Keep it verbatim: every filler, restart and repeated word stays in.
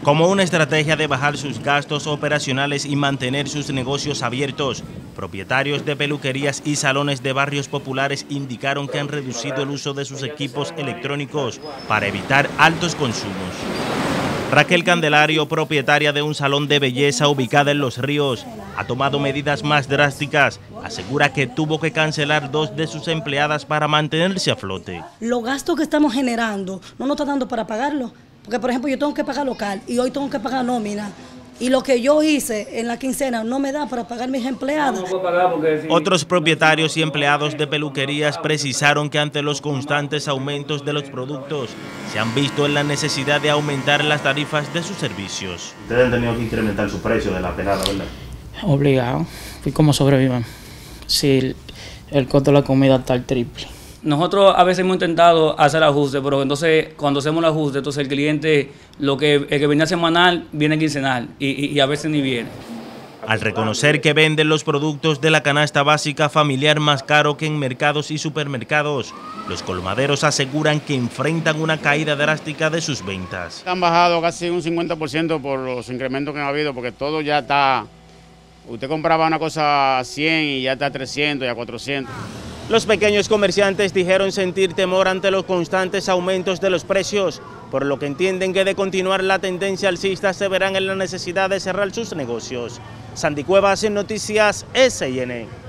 Como una estrategia de bajar sus gastos operacionales y mantener sus negocios abiertos, propietarios de peluquerías y salones de barrios populares indicaron que han reducido el uso de sus equipos electrónicos para evitar altos consumos. Raquel Candelario, propietaria de un salón de belleza ubicada en Los Ríos, ha tomado medidas más drásticas. Asegura que tuvo que cancelar dos de sus empleadas para mantenerse a flote. Los gastos que estamos generando no nos está dando para pagarlo. Porque, por ejemplo, yo tengo que pagar local y hoy tengo que pagar nómina. Y lo que yo hice en la quincena no me da para pagar mis empleados. No, no puedo pagar porque si... Otros propietarios y empleados de peluquerías precisaron que ante los constantes aumentos de los productos se han visto en la necesidad de aumentar las tarifas de sus servicios. Ustedes han tenido que incrementar su precio de la pelada, ¿verdad? Obligado. Fui como sobrevivan. Si el, el costo de la comida está al triple. Nosotros a veces hemos intentado hacer ajustes, pero entonces cuando hacemos el ajuste, entonces el cliente, lo que, el que venía semanal, viene quincenal y, y, y a veces ni viene. Al reconocer que venden los productos de la canasta básica familiar más caro que en mercados y supermercados, los colmaderos aseguran que enfrentan una caída drástica de sus ventas. Han bajado casi un cincuenta por ciento por los incrementos que han habido, porque todo ya está... Usted compraba una cosa a cien y ya está a trescientos y a cuatrocientos. Los pequeños comerciantes dijeron sentir temor ante los constantes aumentos de los precios, por lo que entienden que de continuar la tendencia alcista se verán en la necesidad de cerrar sus negocios. Sandy Cuevas, en Noticias S I N.